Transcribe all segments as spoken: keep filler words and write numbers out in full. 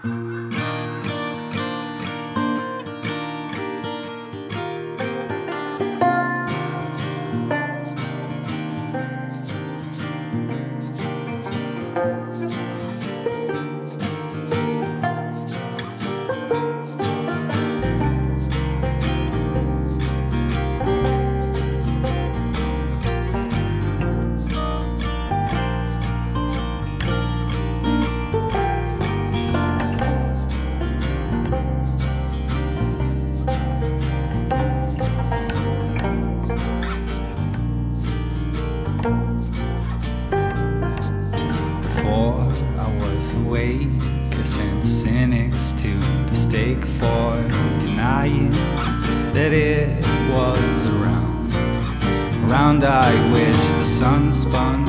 Awake, I sent cynics to the stake for denying that it was around. Around I wish the sun spun,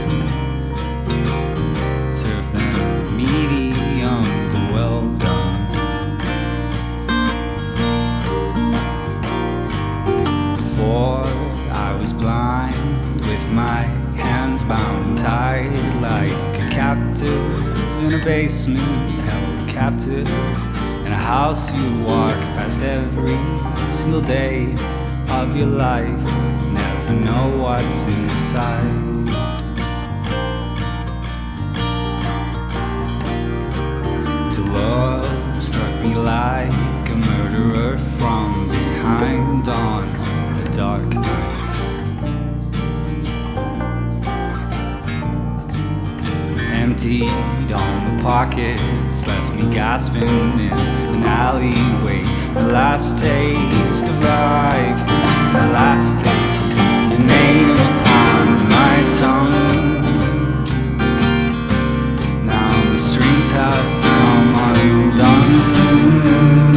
serve them medium to well done. Before I was blind, with my hands bound tight like a captive in a basement, held captive in a house you walk past every single day of your life. Never know what's inside. To love struck me like a murderer from behind on a dark night. Emptied on the pockets, left me gasping in an alleyway. The last taste of life, the last taste, your name upon my tongue. Now the strings have come undone.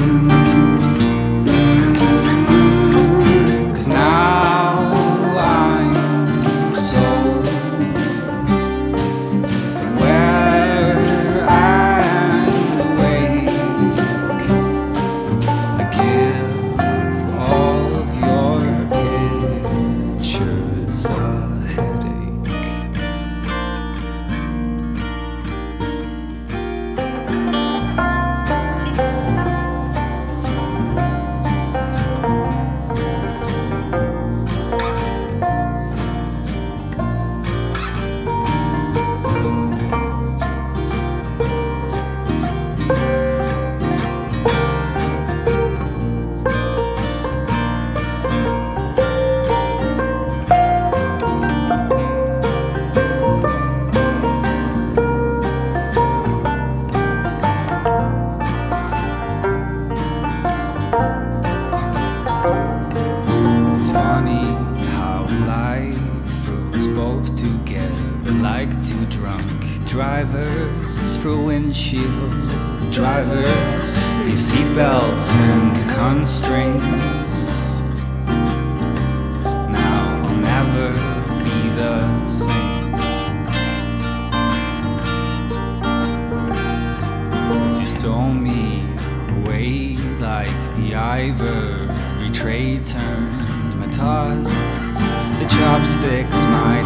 Cause now I'm so like two drunk drivers for windshield drivers, leave seatbelts and constraints. Now I'll never be the same. Cause you stole me away like the ivory trade turned my toss to chopsticks, my